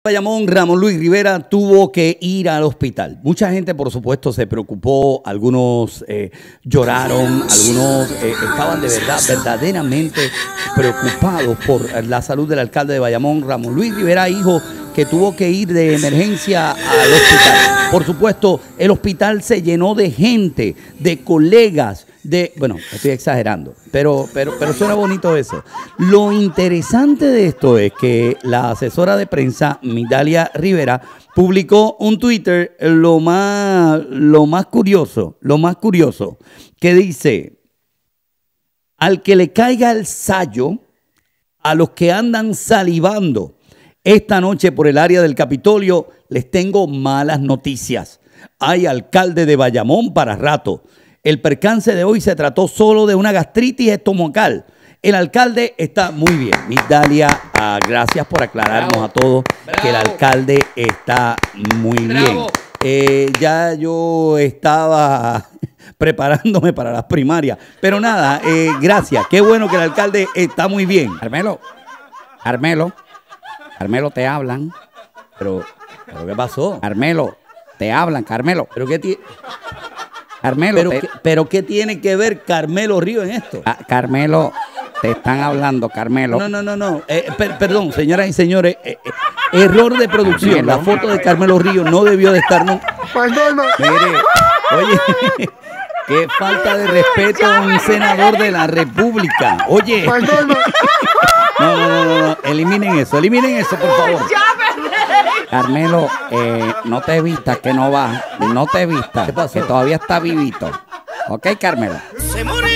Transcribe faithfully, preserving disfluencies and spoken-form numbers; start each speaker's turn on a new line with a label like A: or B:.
A: Bayamón, Ramón Luis Rivera tuvo que ir al hospital. Mucha gente, por supuesto, se preocupó, algunos eh, lloraron, algunos eh, estaban de verdad, verdaderamente preocupados por la salud del alcalde de Bayamón, Ramón Luis Rivera, hijo, que tuvo que ir de emergencia al hospital. Por supuesto, el hospital se llenó de gente, de colegas, de, bueno, estoy exagerando, pero, pero, pero suena bonito eso. Lo interesante de esto es que la asesora de prensa, Midalia Rivera, publicó un Twitter lo más, lo más curioso, lo más curioso, que dice: al que le caiga el sayo, a los que andan salivando esta noche por el área del Capitolio, les tengo malas noticias. Hay alcalde de Bayamón para rato. El percance de hoy se trató solo de una gastritis estomacal. El alcalde está muy bien. Midalia, uh, gracias por aclararnos Bravo. a todos Bravo. que el alcalde está muy Bravo. bien. Eh, ya yo estaba preparándome para las primarias. Pero nada, eh, gracias. Qué bueno que el alcalde está muy bien.
B: Carmelo, Carmelo, Carmelo, te hablan.
A: Pero, ¿pero qué pasó?
B: Carmelo, te hablan, Carmelo.
A: ¿Pero qué tiene?
B: Carmelo,
A: pero,
B: te...
A: ¿qué, pero ¿qué tiene que ver Carmelo Río en esto?
B: Ah, Carmelo, te están hablando, Carmelo.
A: No, no, no, no. Eh, per, perdón, señoras y señores. Eh, eh, error de producción. Carmelo. La foto de Carmelo Río no debió de estar. No. Mire, oye, qué falta de respeto a un senador de la República. Oye. No, no, no, no, no. Eliminen eso, eliminen eso, por favor.
B: Carmelo, eh, no te vistas que no va, no te vistas, que todavía está vivito. ¿Ok, Carmelo? Se murió.